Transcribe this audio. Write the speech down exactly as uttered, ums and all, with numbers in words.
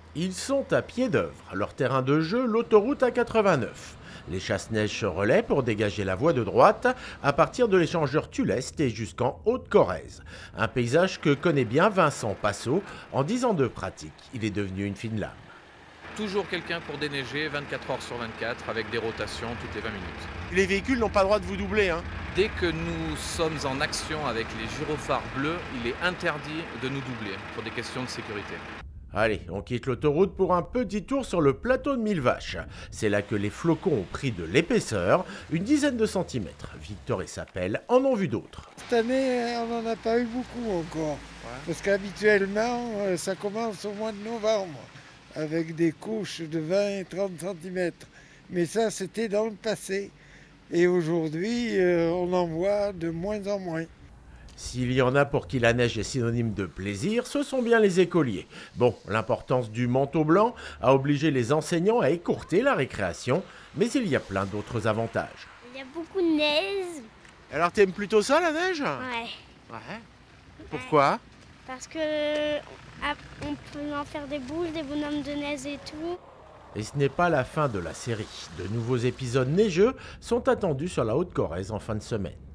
Ils sont à pied d'œuvre. Leur terrain de jeu, l'autoroute A quatre-vingt-neuf. Les chasse-neige se relaient pour dégager la voie de droite à partir de l'échangeur Tullest et jusqu'en Haute-Corrèze. Un paysage que connaît bien Vincent Passot. En dix ans de pratique, il est devenu une fine lame. Toujours quelqu'un pour déneiger vingt-quatre heures sur vingt-quatre avec des rotations toutes les vingt minutes. Les véhicules n'ont pas le droit de vous doubler, hein. Dès que nous sommes en action avec les gyrophares bleus, il est interdit de nous doubler pour des questions de sécurité. Allez, on quitte l'autoroute pour un petit tour sur le plateau de Mille Vaches. C'est là que les flocons ont pris de l'épaisseur, une dizaine de centimètres. Victor et Sapel en ont vu d'autres. Cette année, on n'en a pas eu beaucoup encore. Ouais. Parce qu'habituellement, ça commence au mois de novembre, avec des couches de vingt et trente centimètres. Mais ça, c'était dans le passé. Et aujourd'hui, on en voit de moins en moins. S'il y en a pour qui la neige est synonyme de plaisir, ce sont bien les écoliers. Bon, l'importance du manteau blanc a obligé les enseignants à écourter la récréation, mais il y a plein d'autres avantages. Il y a beaucoup de neige. Alors t'aimes plutôt ça, la neige? Ouais. Ouais. Pourquoi? Parce que on peut en faire des boules, des bonhommes de neige et tout. Et ce n'est pas la fin de la série. De nouveaux épisodes neigeux sont attendus sur la Haute-Corrèze en fin de semaine.